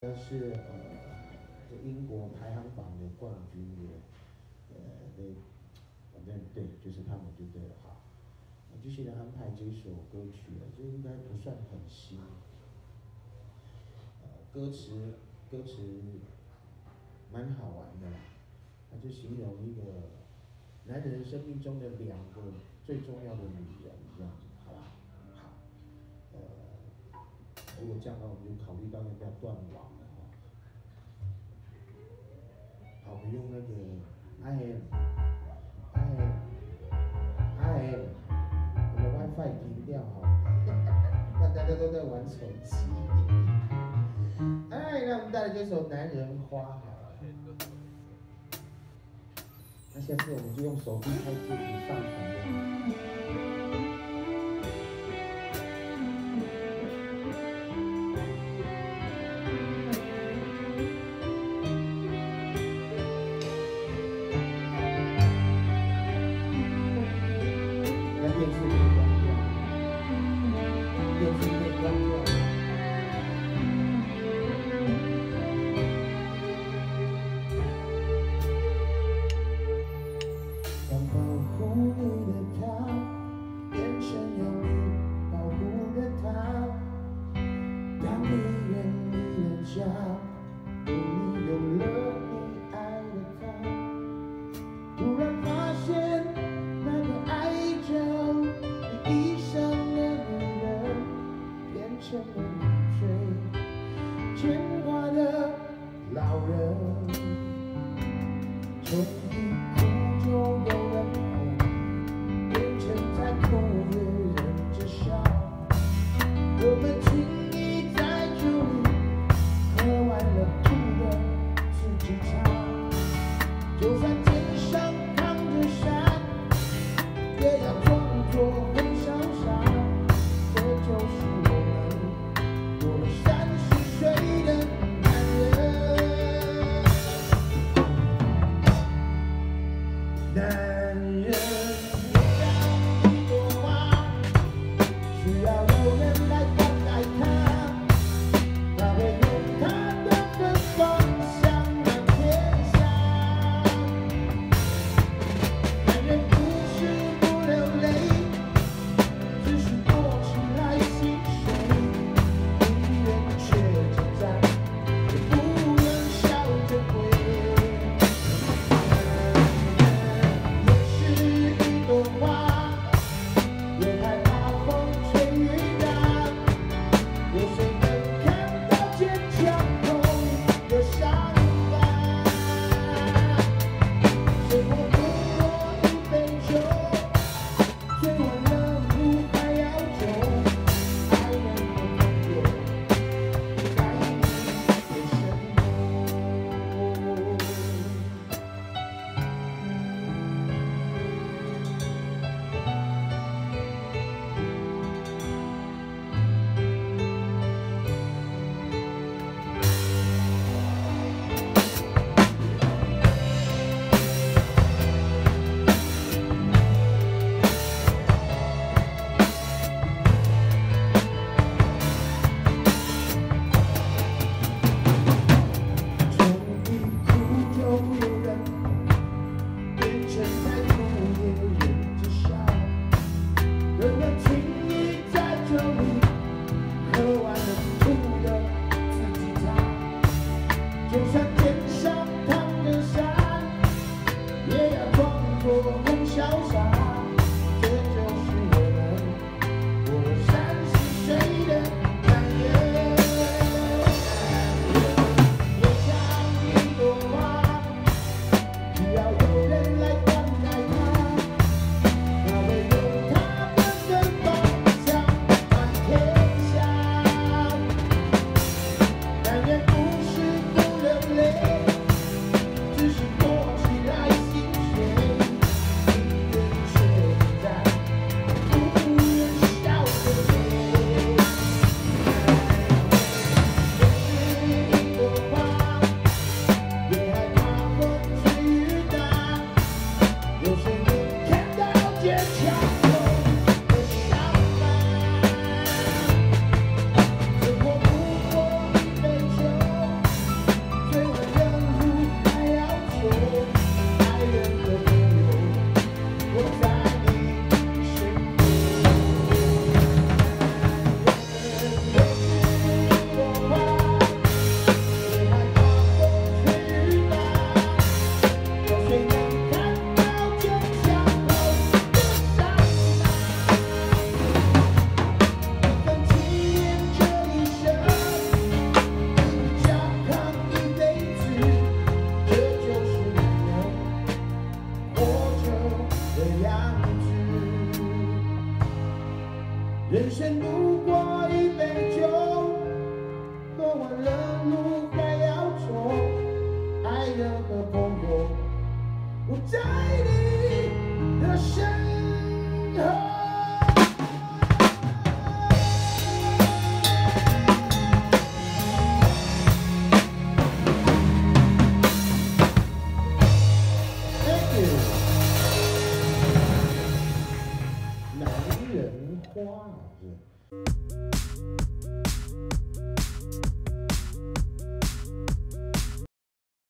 是这英国排行榜的冠军的，反正对，就是他们就对了哈。就现在安排这首歌曲了，这应该不算很新。歌词蛮好玩的啦，它就形容一个男人生命中的2个最重要的女人，这样子，好吧？好，如果这样的话，我们就考虑到要不要断网了哈。好，我们用那个 I am， 我的 WiFi 停掉哈，那大家都在玩手机。哎，那我们带来这首《男人花》好了。那下次我们就用手机开视频上传。电视可以关掉，电视可以关掉。当保护你的他变成有你保护的他，当你远离了家，你有了你爱的他，突然发现那个爱着一生的女人，变成了你最牵挂的老人。从一哭就有人哄，变成再哭也忍着笑。我们轻易在酒里喝完了吐的自己擦，就算肩上扛着伞，也要装作很潇洒。这就是我们过了30岁的男人。男人就像一朵花，需要有人来灌溉它，它会用它的芬芳香满天下。男人不是不流泪，只是躲起来心碎，宁愿却挣扎，也不能笑着跪。也是一朵花，越害怕风吹雨打，有谁能看到坚强后的伤疤？生活给我一杯酒，醉完了路还要走，爱人的朋友带你回生活。从一哭就有人哄，变成再哭也忍着笑。人们轻易在酒里喝完了吐的自己擦，就算肩上扛着伞，也要装作很潇洒。这就是我们过了30岁的男人。也像一朵花，需要有人来灌溉它，它会用它的芬芳香满天下。男人不是不流泪， 花啊，是。